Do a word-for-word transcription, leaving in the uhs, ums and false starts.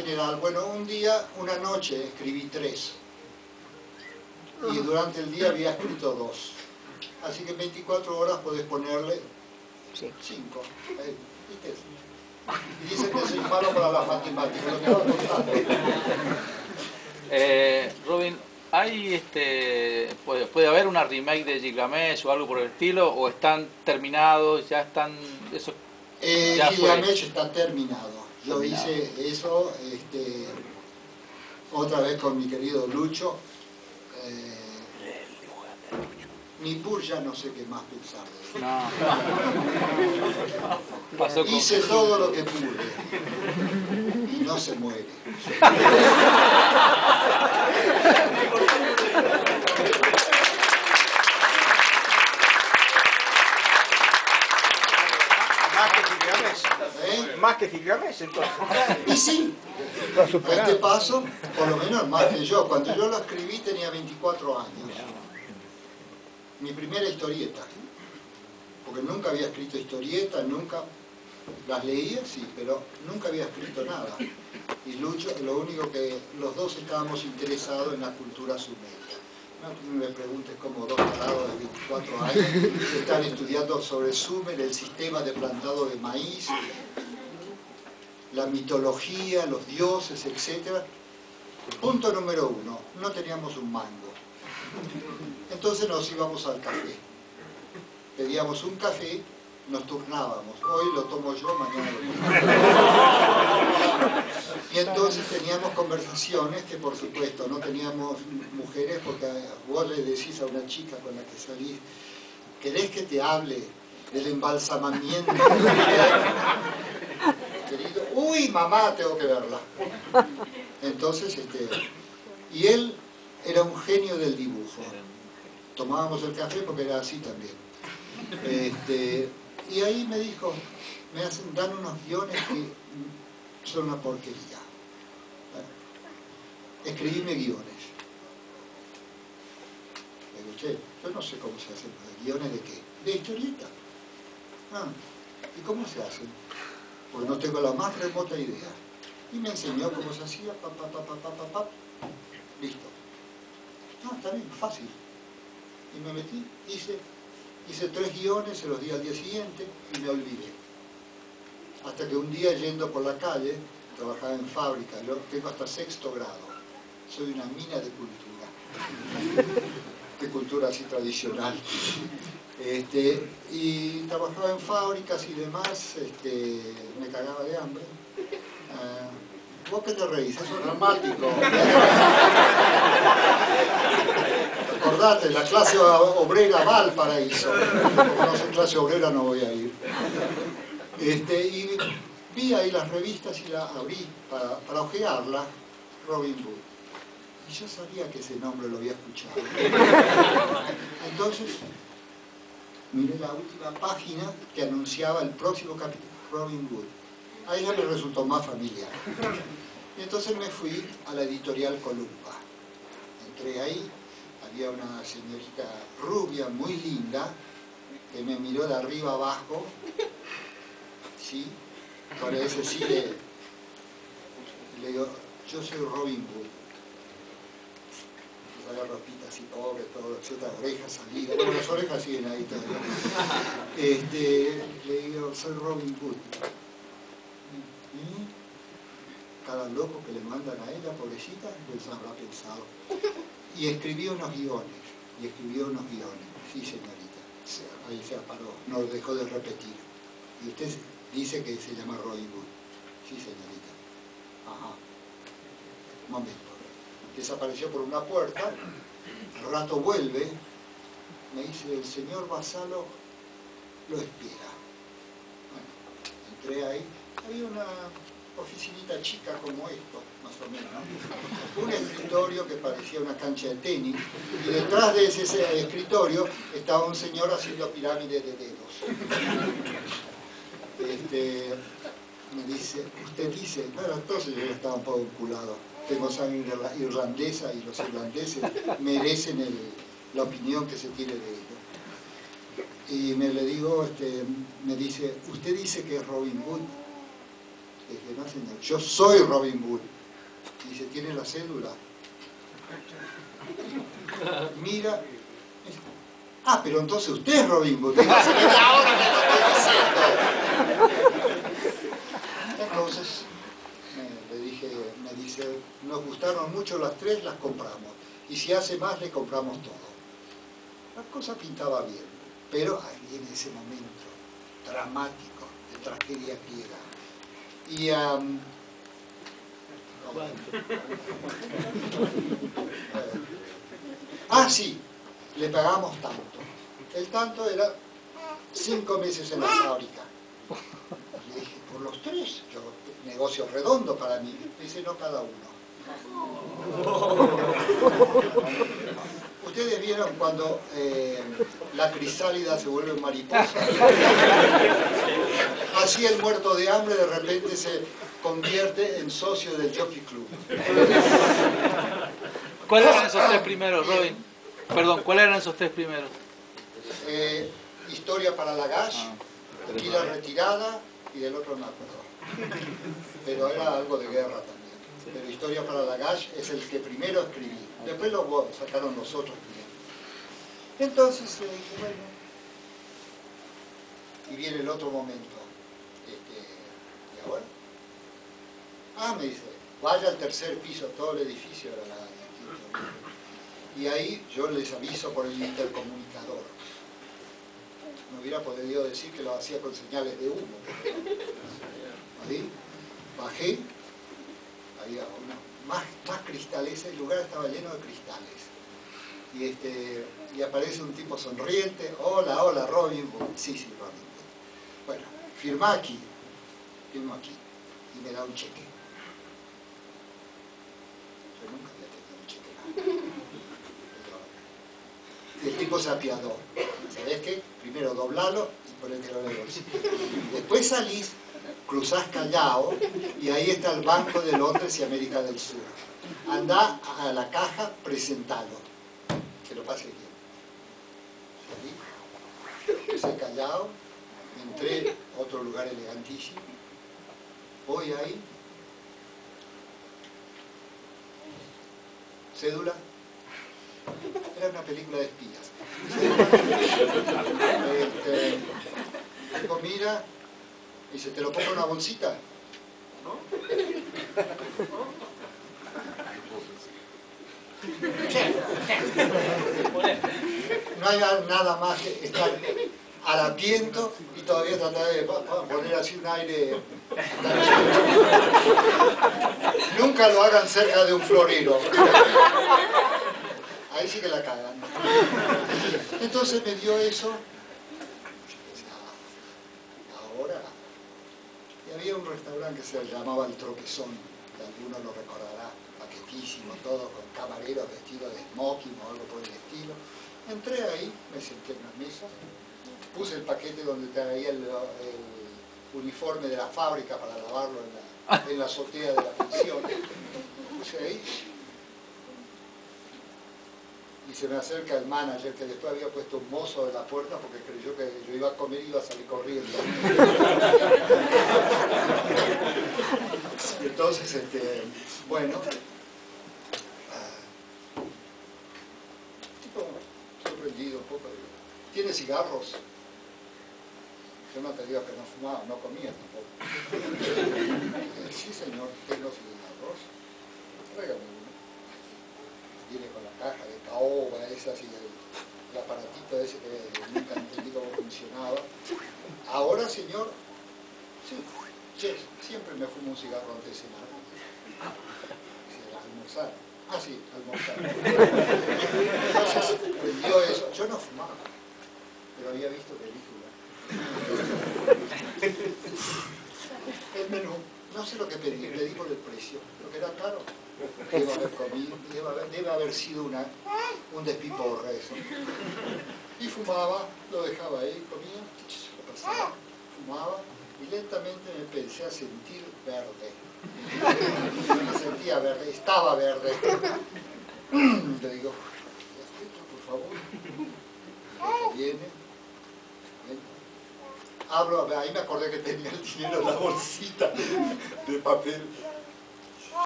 general. Bueno, un día, una noche escribí tres. Y durante el día había escrito dos. Así que en veinticuatro horas podés ponerle cinco. Eh, ¿viste? Y dicen que soy malo para las matemáticas, lo que va contando. Eh, Robin, ¿hay este, puede, puede haber una remake de Gilgamesh o algo por el estilo? ¿O están terminados, ya están... Eso Eh, ya Gilgamesh fue. está terminado. Yo terminado. hice eso este, otra vez con mi querido Lucho. Eh, Nippur ya no sé qué más pensar de él. No. Pasó con... Hice todo lo que pude y no se muere. Más que Gilgamesh. ¿Eh? Más que Gilgamesh, entonces. Y sí, a este paso, por lo menos más que yo. Cuando yo lo escribí tenía veinticuatro años. Mi primera historieta. Porque nunca había escrito historietas, nunca las leía, sí, pero nunca había escrito nada. Y Lucho, lo único que los dos estábamos interesados en la cultura sumeria. No me preguntes cómo dos tarados de veinticuatro años están estudiando sobre Sumer, el sistema de plantado de maíz, la mitología, los dioses, etcétera. Punto número uno, no teníamos un mango. Entonces nos íbamos al café. Pedíamos un café, nos turnábamos. Hoy lo tomo yo, mañana lo tomo. Y entonces teníamos conversaciones que, por supuesto, no teníamos mujeres, porque vos le decís a una chica con la que salís, ¿querés que te hable del embalsamamiento? Querido, uy, mamá, tengo que verla. Entonces, este, y él era un genio del dibujo. Tomábamos el café porque era así también. Este, y ahí me dijo, me hacen, dan unos guiones que son una porquería. Bueno, escribime guiones. Le digo, che, yo no sé cómo se hacen. ¿Guiones de qué? De historieta. Ah, ¿y cómo se hacen? Porque no tengo la más remota idea. Y me enseñó cómo se hacía, pa, pa, pa, pa, pa, pa, pa. Listo. No, está bien, fácil. Y me metí, hice, hice tres guiones, se los di al día siguiente y me olvidé. Hasta que un día, yendo por la calle, trabajaba en fábrica, yo tengo hasta sexto grado, soy una mina de cultura, de cultura así tradicional. Este, y trabajaba en fábricas y demás, este, me cagaba de hambre. Uh, ¿Vos qué te reís? Eso es dramático. Acordate, la clase obrera va al paraíso. Como no soy clase obrera no voy a ir. Este, y vi ahí las revistas y la abrí para, para ojearla, Robin Hood. Y yo sabía que ese nombre lo había escuchado. Entonces, miré la última página que anunciaba el próximo capítulo, Robin Hood. A ella me resultó más familiar. Y entonces me fui a la editorial Columba. Entré ahí, había una señorita rubia, muy linda, que me miró de arriba abajo, ¿sí? Con ese sí de... Le digo, yo soy Robin Hood. La ropita así pobre, todo, etcétera, orejas salidas, bueno, las orejas siguen ahí todavía. Este, le digo, soy Robin Hood. Y cada loco que le mandan a ella, pobrecita, pues habrá pensado. Y escribió unos guiones, y escribió unos guiones, sí señorita, ahí se paró, no dejó de repetir. Y usted dice que se llama Robin Hood, sí señorita. Ajá, un momento. Desapareció por una puerta, al rato vuelve, me dice, el señor Vassallo lo espera. Bueno, entré ahí, había una oficinita chica como esto, más o menos, ¿no? Un escritorio que parecía una cancha de tenis, y detrás de ese, ese escritorio estaba un señor haciendo pirámides de dedos. Este, me dice, usted dice, bueno, entonces yo estaba un poco vinculado. Tengo sangre irlandesa y los irlandeses merecen el, la opinión que se tiene de ellos. Y me le digo, este, me dice, ¿usted dice que es Robin Hood? Le dije, no señor, yo soy Robin Bull. Dice, ¿tiene la cédula? Mira, dice, ah, pero entonces usted es Robin Bull. Digo, "Sí, ahora me lo estoy diciendo". Entonces, me, le dije, me dice, nos gustaron mucho las tres, las compramos. Y si hace más, le compramos todo. La cosa pintaba bien, pero ahí viene ese momento dramático de tragedia griega. Y um, ah, sí, le pagamos tanto. El tanto era cinco meses en la fábrica. Le dije, por los tres, yo, negocio redondo para mí. Me dice, no, cada uno. Ustedes vieron cuando eh, la crisálida se vuelve mariposa. Así el muerto de hambre de repente se convierte en socio del Jockey Club. ¿Cuáles eran esos tres primeros, Robin? Perdón, ¿cuáles eran esos tres primeros? Eh, historia para la Gash, Ah, y la retirada, y del otro no me acuerdo. Pero era algo de guerra también. Pero Historia para la Gash es el que primero escribí. Después lo sacaron los otros primero. Entonces le dije, bueno, y viene el otro momento. Este, ¿y ahora? Ah, me dice, vaya al tercer piso, todo el edificio era la quinta. Y ahí yo les aviso por el intercomunicador. No hubiera podido decir que lo hacía con señales de humo. Ahí, bajé, había una, más, más cristales, el lugar estaba lleno de cristales. Y, este, y aparece un tipo sonriente, hola, hola, Robin Hood. Sí, sí, Robin Hood. Bueno, firma aquí, firmo aquí, y me da un cheque. Yo nunca había tenido un cheque nada. Y el tipo se apiadó. ¿Sabés qué? Primero doblalo y ponételo en el bolsillo. Después salís, cruzás Callao y ahí está el Banco de Londres y América del Sur. Andá a la caja, presentalo. Que lo pase bien. Salí, crucé Callao, entré a otro lugar elegantísimo. Voy ahí. Cédula. Era una película de espías. Este, digo, mira, dice, ¿te lo pongo en una bolsita? No hay nada más que estar harapiento y todavía tratar de poner así un aire. Nunca lo hagan cerca de un florero. Ahí sí que la cagan. Entonces me dio eso. Ahora. Y había un restaurante que se llamaba El Tropezón, que alguno lo recordará, paquetísimo, todo con camareros vestidos de smoking o algo por el estilo. Entré ahí, me senté en las mesas, puse el paquete donde traía el, el uniforme de la fábrica para lavarlo en la, en la azotea de la pensión. Puse ahí. Y se me acerca el manager, que después había puesto un mozo en la puerta porque creyó que yo iba a comer y iba a salir corriendo. Entonces, este, bueno, tipo sorprendido un poco. ¿Tiene cigarros? Yo no te digo que no fumaba, no comía tampoco. Sí, señor, tengo cigarros. Tráigame uno. Viene con la caja de caoba, esa así, el, el aparatito ese que nunca entendí cómo funcionaba. Ahora, señor, sí, yes, siempre me fumo un cigarro antes de cenar. Sí, almorzar. Ah, sí, almorzar. Entonces, prendió eso. Yo no fumaba, pero había visto películas. El menú, no sé lo que pedí, pedí por el precio, lo que era caro. Debe haber comido, debe haber, debe haber sido una, un despiporre eso. Y fumaba, lo dejaba ahí, comía, lo pasaba, fumaba y lentamente me empecé a sentir verde. Me sentía verde, estaba verde. Le digo, por favor, lo que viene, ven. abro, ahí me acordé que tenía el dinero en la bolsita de papel.